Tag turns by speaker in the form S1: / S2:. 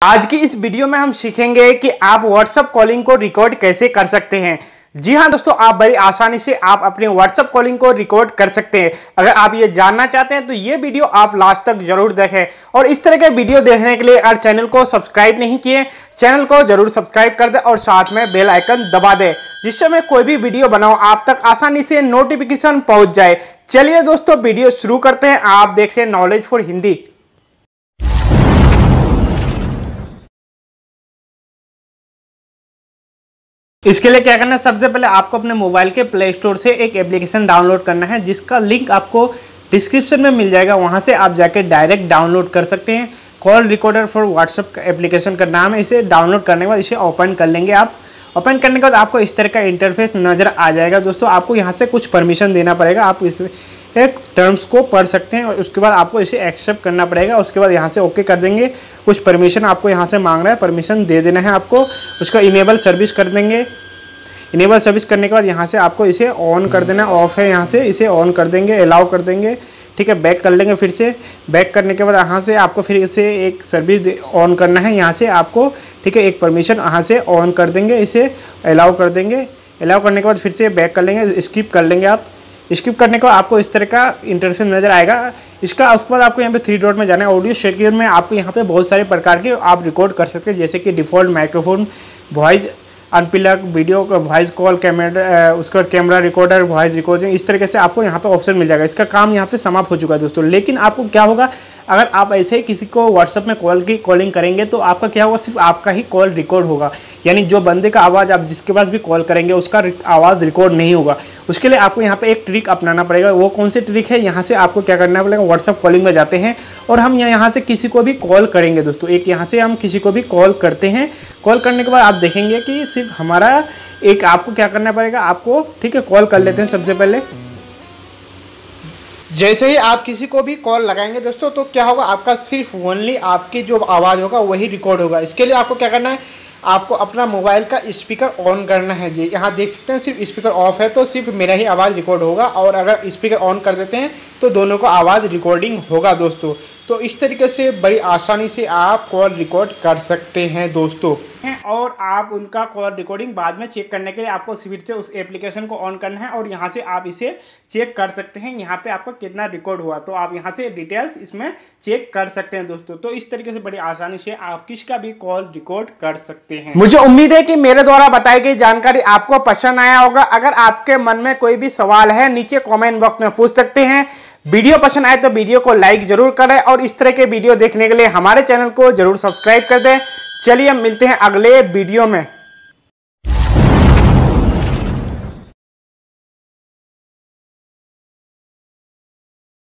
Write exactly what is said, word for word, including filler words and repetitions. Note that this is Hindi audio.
S1: आज की इस वीडियो में हम सीखेंगे कि आप व्हाट्सएप कॉलिंग को रिकॉर्ड कैसे कर सकते हैं। जी हां दोस्तों, आप बड़ी आसानी से आप अपने व्हाट्सएप कॉलिंग को रिकॉर्ड कर सकते हैं। अगर आप ये जानना चाहते हैं तो ये वीडियो आप लास्ट तक जरूर देखें और इस तरह के वीडियो देखने के लिए अगर चैनल को सब्सक्राइब नहीं किए, चैनल को जरूर सब्सक्राइब कर दे और साथ में बेल आइकन दबा दे, जिससे मैं कोई भी वीडियो बनाऊं आप तक आसानी से नोटिफिकेशन पहुंच जाए। चलिए दोस्तों, वीडियो शुरू करते हैं। आप देख रहे हैं नॉलेज फॉर हिंदी। इसके लिए क्या करना है, सबसे पहले आपको अपने मोबाइल के प्ले स्टोर से एक एप्लीकेशन डाउनलोड करना है, जिसका लिंक आपको डिस्क्रिप्शन में मिल जाएगा। वहां से आप जाके डायरेक्ट डाउनलोड कर सकते हैं। कॉल रिकॉर्डर फॉर व्हाट्सएप का एप्लीकेशन का नाम है। इसे डाउनलोड करने के बाद इसे ओपन कर लेंगे। आप ओपन करने के बाद आपको इस तरह का इंटरफेस नज़र आ जाएगा। दोस्तों, आपको यहाँ से कुछ परमिशन देना पड़ेगा। आप इस एक टर्म्स को पढ़ सकते हैं और उसके बाद आपको इसे एक्सेप्ट करना पड़ेगा। उसके बाद यहाँ से ओके कर देंगे। कुछ परमिशन आपको यहाँ से मांग रहा है, परमिशन दे देना है आपको। उसका इनेबल सर्विस कर देंगे। इनेबल सर्विस करने के बाद यहाँ से आपको इसे ऑन कर देना। ऑफ है, यहाँ से इसे ऑन कर देंगे, अलाउ कर देंगे। ठीक है, बैक कर लेंगे। फिर से बैक करने के बाद यहाँ से आपको फिर इसे एक सर्विस ऑन करना है। यहाँ से आपको ठीक है एक परमिशन यहाँ से ऑन कर देंगे, इसे अलाउ कर देंगे। अलाउ करने के बाद फिर से बैक कर लेंगे, स्किप कर लेंगे। आप स्किप करने के बाद आपको इस तरह का इंटरफेस नज़र आएगा। इसका उसके बाद आपको यहाँ पे थ्री डॉट में जाना है। ऑडियो शेड्यूल में आपको यहाँ पे बहुत सारे प्रकार के आप रिकॉर्ड कर सकते हैं, जैसे कि default, microphone, voice unplug, video का वॉइस कॉल, कैमरा, उसके बाद कैमरा रिकॉर्डर, वॉइस रिकॉर्डिंग, इस तरीके से आपको यहाँ पे ऑप्शन मिल जाएगा। इसका काम यहाँ पे समाप्त हो चुका है दोस्तों। लेकिन आपको क्या होगा, अगर आप ऐसे ही किसी को व्हाट्सएप में कॉल की कॉलिंग करेंगे तो आपका क्या होगा, सिर्फ आपका ही कॉल रिकॉर्ड होगा। यानी जो बंदे का आवाज़ आप जिसके पास भी कॉल करेंगे उसका आवाज़ रिकॉर्ड नहीं होगा। उसके लिए आपको यहाँ पे एक ट्रिक अपनाना पड़ेगा। वो कौन सी ट्रिक है, यहाँ से आपको क्या करना पड़ेगा, व्हाट्सएप कॉलिंग में जाते हैं और हम यहाँ से किसी को भी कॉल करेंगे दोस्तों। एक यहाँ से हम किसी को भी कॉल करते हैं। कॉल करने के बाद आप देखेंगे कि सिर्फ हमारा एक आपको क्या करना पड़ेगा, आपको ठीक है कॉल कर लेते हैं। सबसे पहले जैसे ही आप किसी को भी कॉल लगाएंगे दोस्तों, तो क्या होगा, आपका सिर्फ ओनली आपकी जो आवाज़ होगा वही रिकॉर्ड होगा। इसके लिए आपको क्या करना है, आपको अपना मोबाइल का स्पीकर ऑन करना है। जी यहाँ देख सकते हैं सिर्फ स्पीकर ऑफ है, तो सिर्फ मेरा ही आवाज़ रिकॉर्ड होगा। और अगर स्पीकर ऑन कर देते हैं तो दोनों को आवाज़ रिकॉर्डिंग होगा दोस्तों। तो इस तरीके से बड़ी आसानी से आप कॉल रिकॉर्ड कर सकते हैं दोस्तों। और आप उनका कॉल रिकॉर्डिंग बाद में चेक करने के लिए आपको फिर से उस एप्लीकेशन को ऑन करना है और यहाँ से आप इसे चेक कर सकते हैं। यहाँ पे आपका कितना रिकॉर्ड हुआ, तो आप यहाँ से डिटेल्स इसमें चेक कर सकते हैं दोस्तों। तो इस तरीके से बड़ी आसानी से आप किसका भी कॉल रिकॉर्ड कर सकते हैं। मुझे उम्मीद है कि मेरे द्वारा बताई गई जानकारी आपको पसंद आया होगा। अगर आपके मन में कोई भी सवाल है, नीचे कॉमेंट बॉक्स में पूछ सकते हैं। वीडियो पसंद आए तो वीडियो को लाइक जरूर करें और इस तरह के वीडियो देखने के लिए हमारे चैनल को जरूर सब्सक्राइब कर दें। चलिए मिलते हैं अगले वीडियो में।